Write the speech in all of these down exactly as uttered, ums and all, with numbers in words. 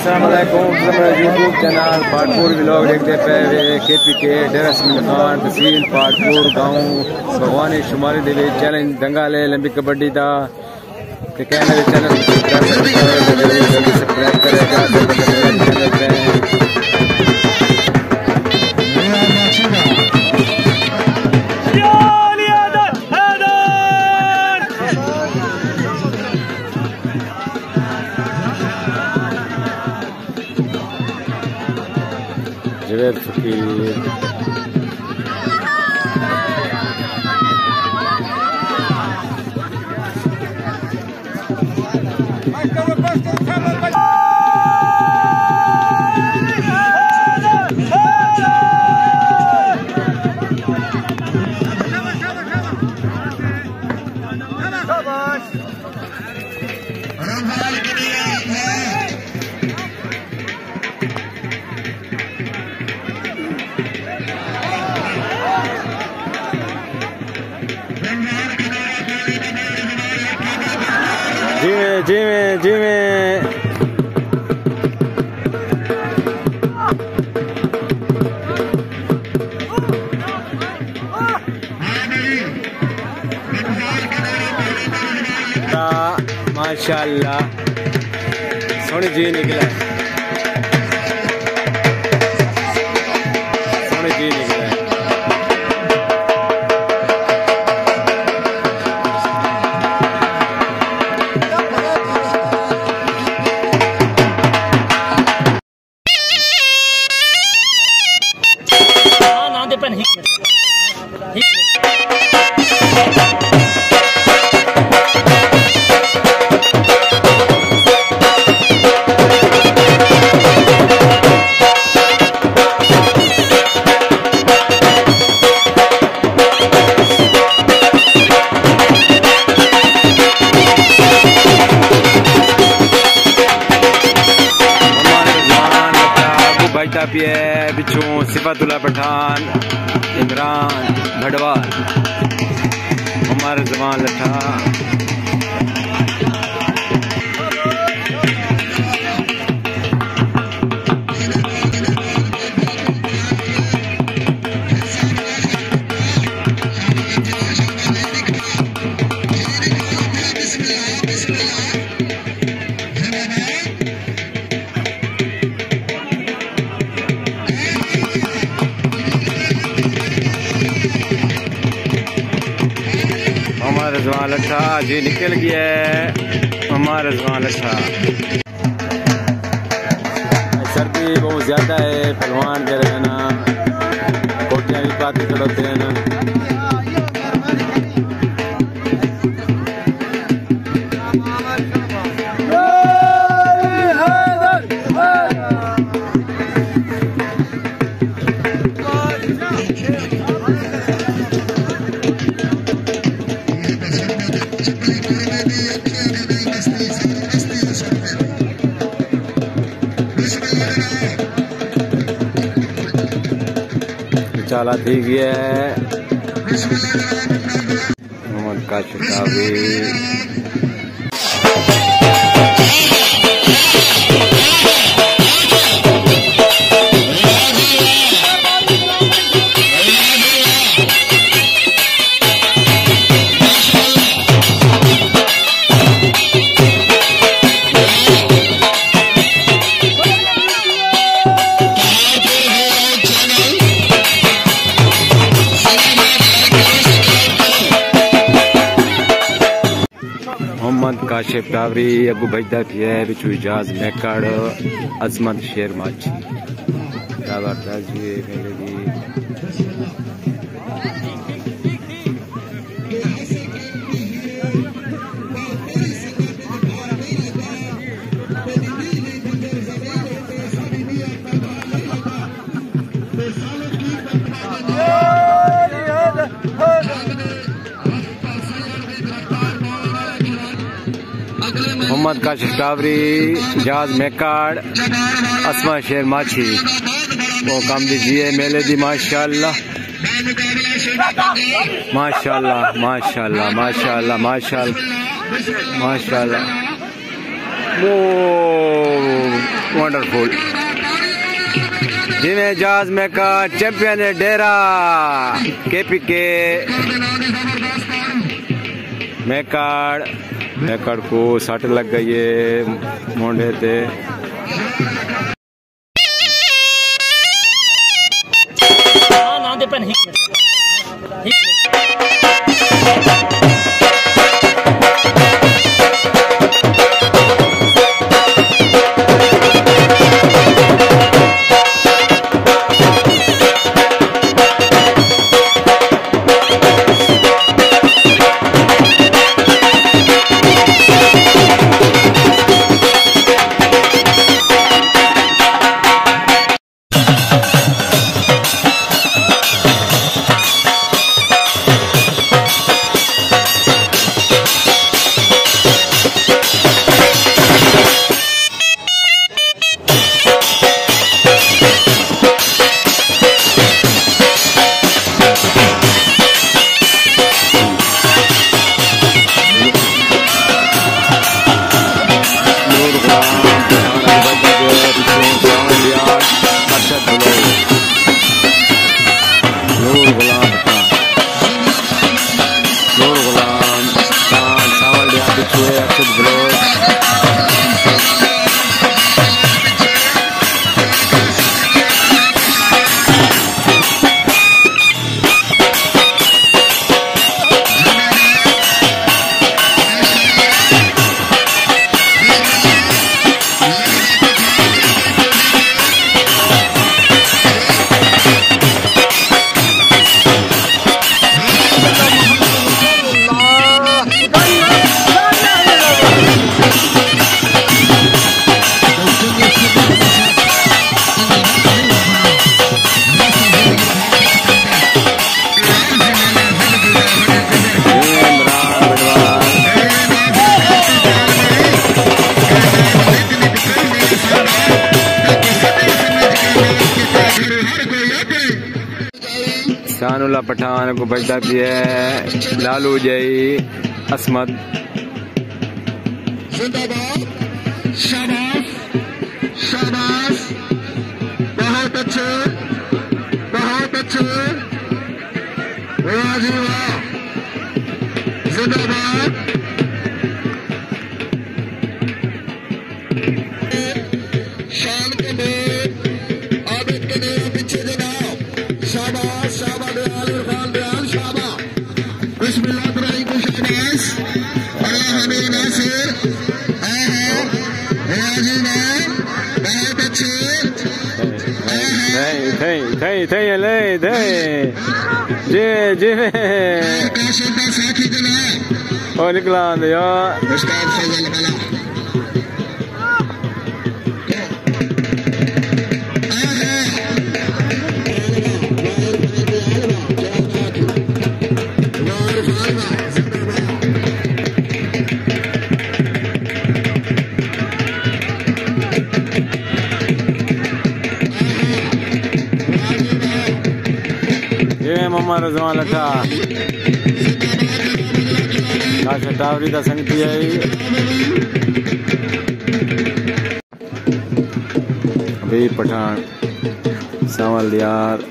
YouTube channel Patpur vlog देखते पे के पी के डेरा सिमल खान तहसील पाटपुर गाँव भगवानी शुमारी दे चैलेंज दंगा ले लंबी कबड्डी का कहना चैनल सब्सक्राइब करेगा जवेद फकीर जी में जी में माशाल्लाह सोनी जी निकला सोनी जी निकला बिचू सिफातुल्लाह पठान इमरान भड़वाल उमर जमान लठा रजवान लट्ठा जी निकल गया है हमारा रजवान लट्ठा। सर्दी बहुत ज्यादा है, पहलवान जो है ना कोटियाँ भी पाते खड़ोते हैं ना। चाला थी गया है मोहम्मद काशिफ कावी। मोहम्मद काशिफ टावरी अबू बजदा थी है बिचू इजाज मैकड़ अजमत शेर माची मोहम्मद काशिफ टावरी इजाज मैकाड़ असमा शेर माछी वो काम दीजिए मेले दी। माशाल्लाह माशाल्लाह माशाल्लाह माशाल्लाह माशाल्लाह माशाल्लाह। वो वंडरफुल जिमें जाज मेकड़ चैंपियन डेरा केपीके मेकड़ मेकड़ को सट लग गई है मोंडे ते शानुल्ला पठान को बजता भी है लालू जई असमत शाबाश शाबाश बहुत अच्छे बहुत अच्छे वाह जी वाह जिंदाबाद शान के लिए आबिद के लिए पीछे जनाब शाबाश शाबाश दयाल इरफान दयाल शाबाश बिस्मिल्लाह शाबाश अल्लाह हमें Nasir Hey, hey, hey, hey, hey, जी जी और निकला दिया मोहम्मद रज़वान लठा काशा टावरी का संगती है अभी पठान सावल यार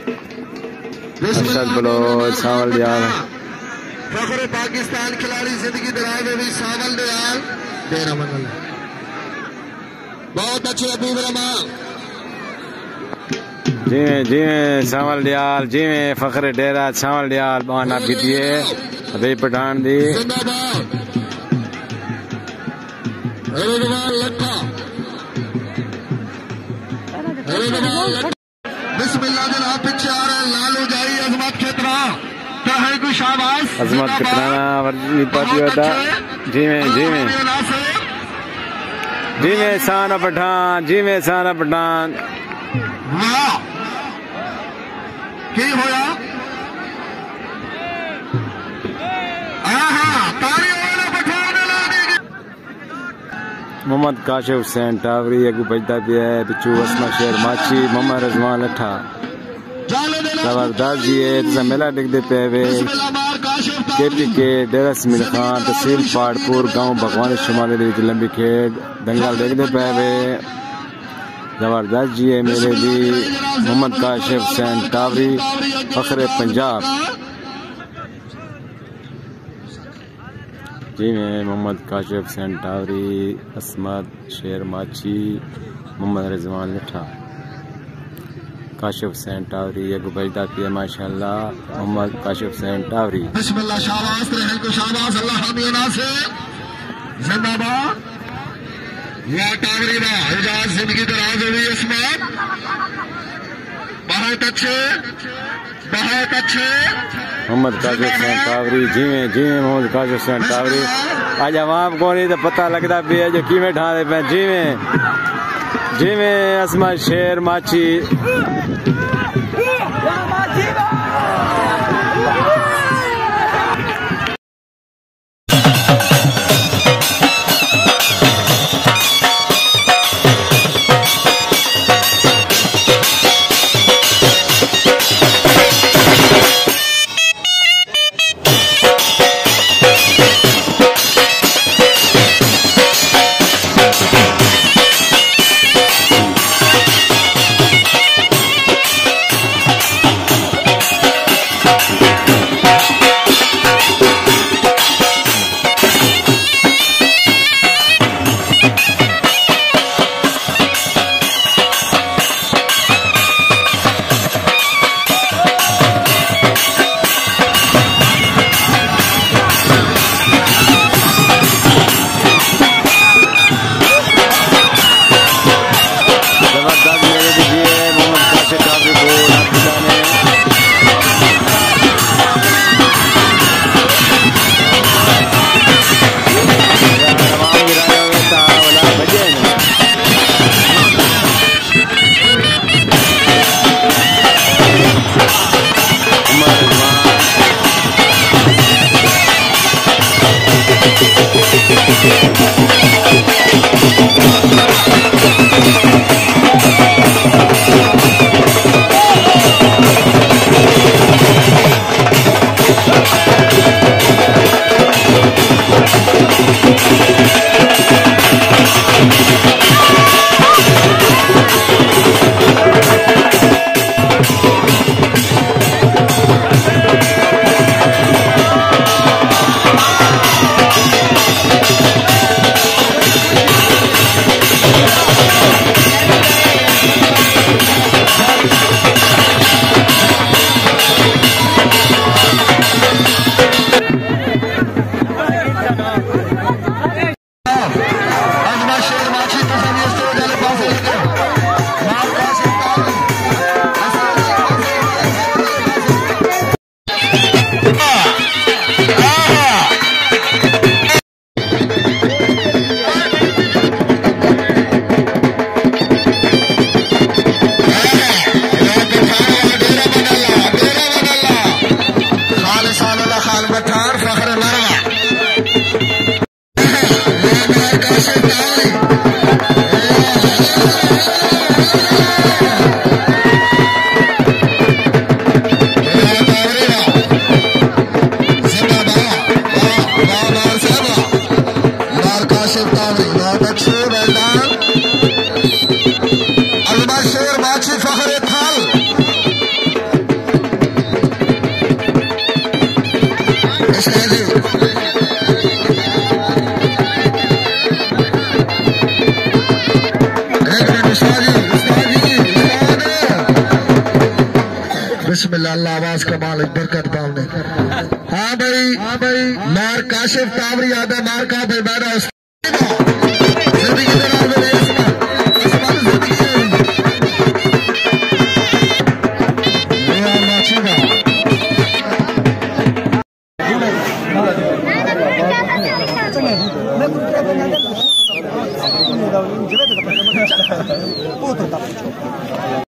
अरशद बलोच सावल यार फखरे पाकिस्तान खिलाड़ी जिंदगी दराज में भी सावल दयाल तेरा मंगल बहुत अच्छे अबूब रहमान जी जी सावल दयाल जी में फखरे डेरा सावल दयाल बान आप कीजिए अभी पठान दी बिस्मिल्लाह जनाब पीछे आ रहे लालू जाई अजमत खेतरा कहे को शाबाश अजमत कितना वर्जी पाती होता जी में जी में जी में साना पठान जी में साना पठान वाह की होया मोहम्मद काशिफ हुसैन टावरी अगू बजदा भी है पिछू असमा शेर माची मोहम्मद रज़वान लठा जबरदस्त जी है मेला डिगते पे वे केपी के डेरा समीर खान तहसील पाड़पुर गांव भगवान शुमाली लंबी खेड दंगल डिगते पे वे जबरदस्त जी है मेरे भी मोहम्मद काशिफ हुसैन टावरी फखरे पंजाब जी में मोहम्मद काशिफ हुसैन टावरी असमत शेर माची मोहम्मद रिजवान लिठा काशिफ हुसैन टावरी ये गुबैदा पिया माशाल्लाह मोहम्मद काशिफ हुसैन टावरी बिस्मिल्लाह शाबाश रहल को शाबाश अल्लाह हमीना से जिंदाबाद या टावरी बा इजाज जिंदगी दराज हुई इसमें बहुत अच्छे बहुत अच्छे मोहम्मद काशिफ हुसैन टावरी जीवे जीवे मोहम्मद काशिफ हुसैन टावरी आज आवाम को नहीं तो पता लगता भी है जो किमें ढाले पे जीवे जीवे असमा शेर माची बिस्मिल्लाह अल्लाह आवाज का मालिक बरकत पावने। हाँ भाई हाँ भाई मार काशिफ टावरी आदा मार का भाई बैठा जिंदगी दराज हो जिंदगी